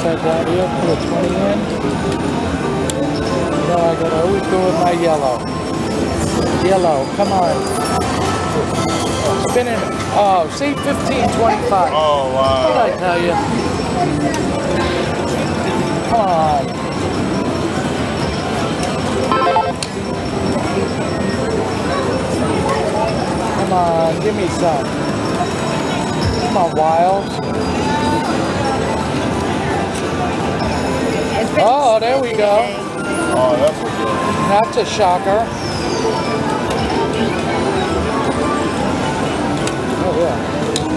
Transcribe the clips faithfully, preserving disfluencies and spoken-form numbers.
that down here, put a twenty in. Now I gotta always go with my yellow. Yellow, come on. Spin it. Oh, see, fifteen twenty-five. Oh, wow. What did I tell you? Come on. Come on, give me some. Come on, Wild. Oh, there we go. Oh, that's a good. That's a shocker. Oh, yeah.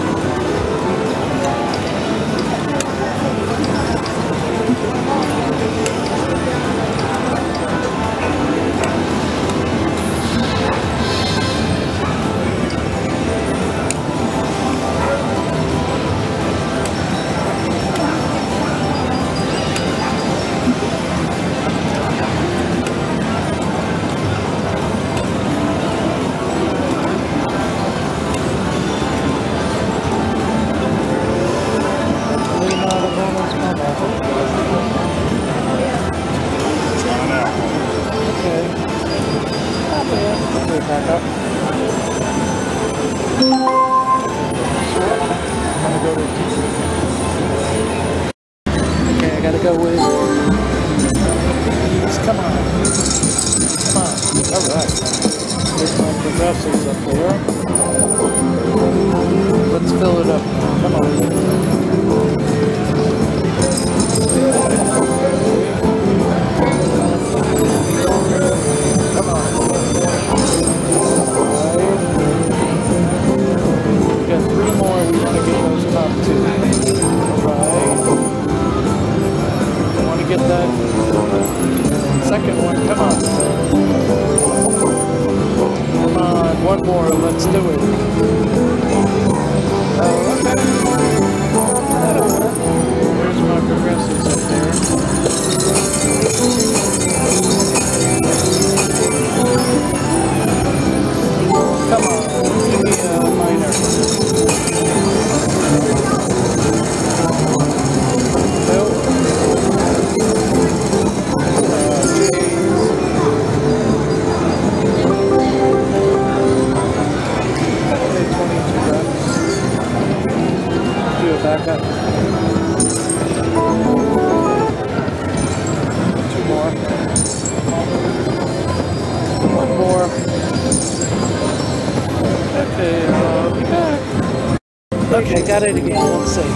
Okay, got it again. Let's see.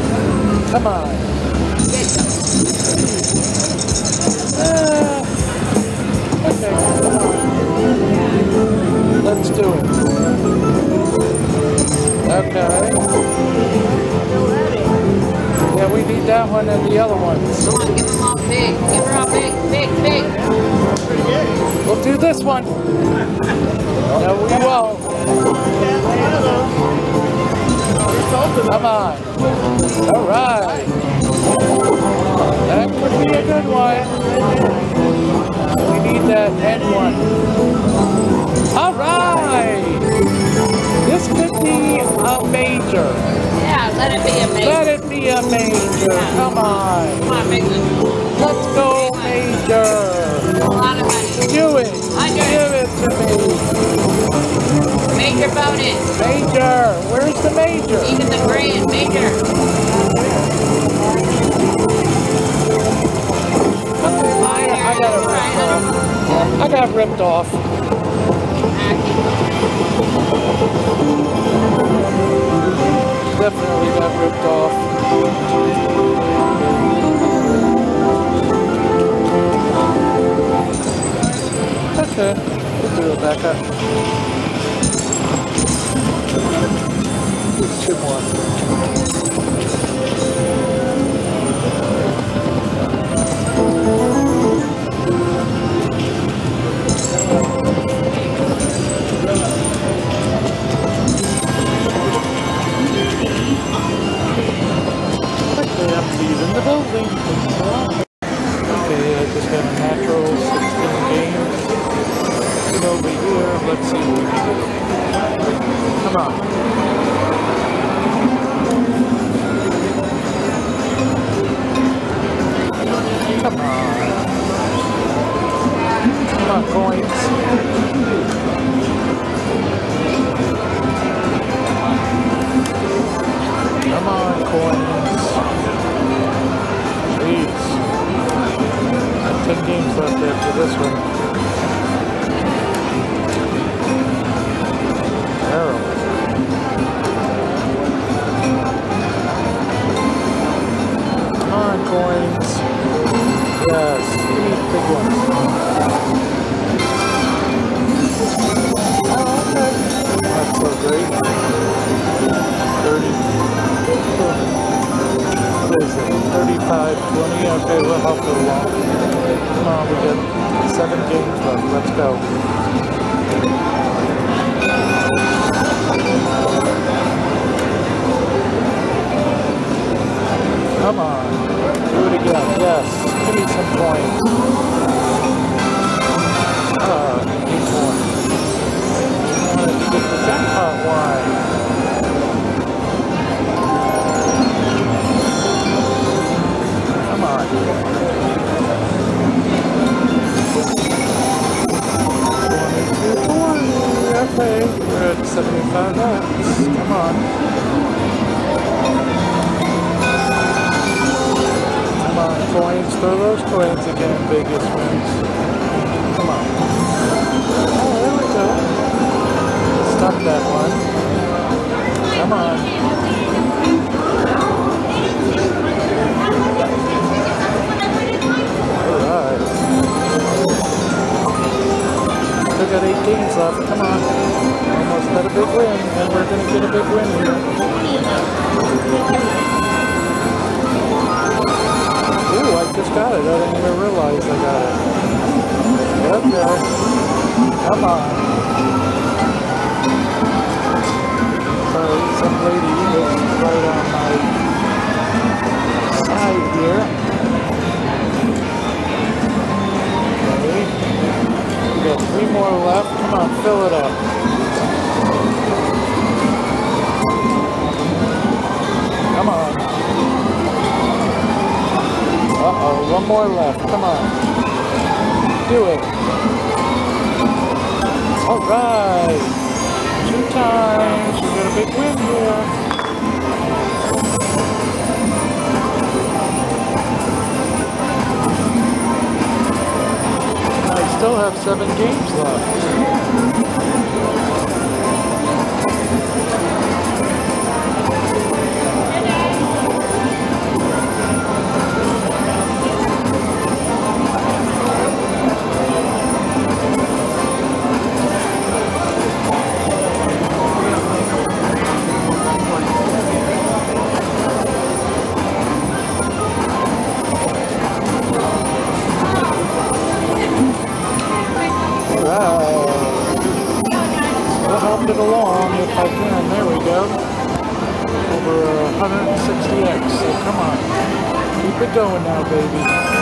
Come on. Uh, okay, come on. Let's do it. Okay. Yeah, we need that one and the other ones. Come on, give them all big. Give her all big, big, big. We'll do this one. No, we won't. Come on. All right. That could be a good one. We need that end one. All right. This could be a major. Yeah, let it be a major. Let it be a major. Yeah. Come on. Come on, big one. Let's go major. A lot of money. Do it. I do Give it to me. Major bonus. Major. Where's the major? Even the grand. Major. I got it ripped off. I got ripped off. Definitely got ripped off. Okay, we'll do it back up. Two more. Okay, I'm leaving the building. Okay, I just got a natural sixteen games. Get over here, let's see what we can do. Come on. this one. Terrible. Come on, coins. Yes, give me the big one. Oh, okay. That's so great. thirty. What is it? thirty-five twenty. Okay, we'll help it along. Come on, we got seven games left. Let's go. Come on. Do it again. Yes. Give me some points. Ah, need more. I wanted to get the jackpot one. Come on. twenty-two forty. Okay, we're at seventy-five bucks. Come on. Come on, coins. Throw those coins again. Biggest wins. Come on. Oh, there we go. Stop that one. Come on. Alright. Still got eight games left. Come on. Almost got a big win, and we're going to get a big win here. Ooh, I just got it. I didn't even realize I got it. Okay. Come on. Sorry, some lady is right on my side here. Okay. We got three more left. Come on, fill it up. Come on. Uh-oh, one more left. Come on. Do it. All right. Two times. We got a big win here. I still have seven games left. It along if I can. There we go. Over one hundred sixty X. So come on. Keep it going now, baby.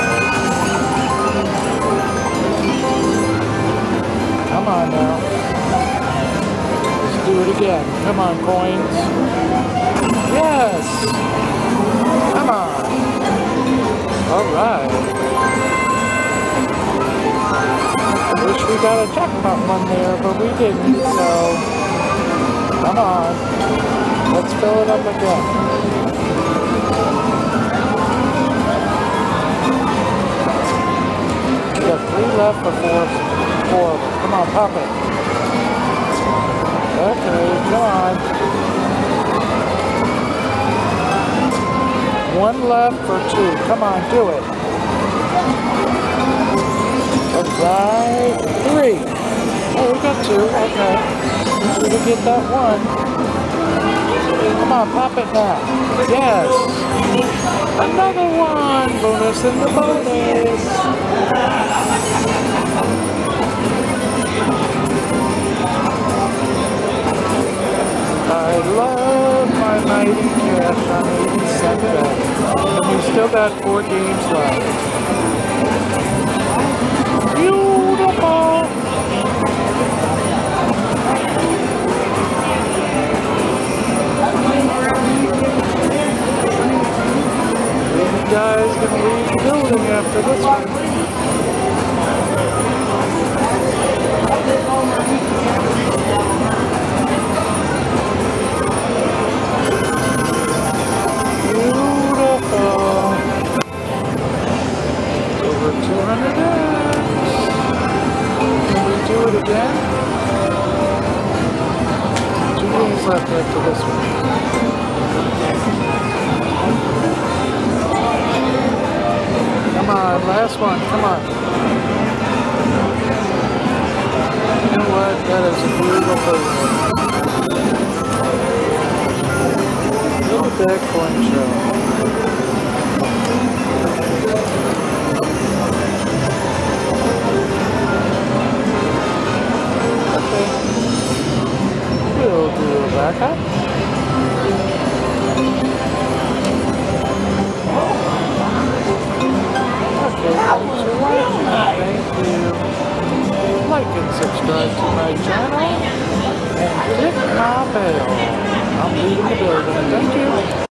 Come on now. Let's do it again. Come on, coins. Yes! Come on. Alright. Wish we got a jackpot one there, but we didn't, so come on. Let's fill it up again. We got three left before four of them. Come on, pop it. Okay, come on. One left for two. Come on, do it. Alright, three. Oh, we got two. Okay. We can get that one. Come on, pop it now. Yes. Another one. Bonus in the bonus. I love my mighty cash on eighty-seven. And we still got four games left. Beautiful! You guys can leave the building after this one. Beautiful! Over two hundred X. compared to this one. Come on, last one, come on. You know what? That is a beautiful one. Look at that coin show. Okay. We'll do a back up. Okay, thanks for watching. Thank you. Like and subscribe to my channel. And click my bell. I'm leaving the building. Thank you.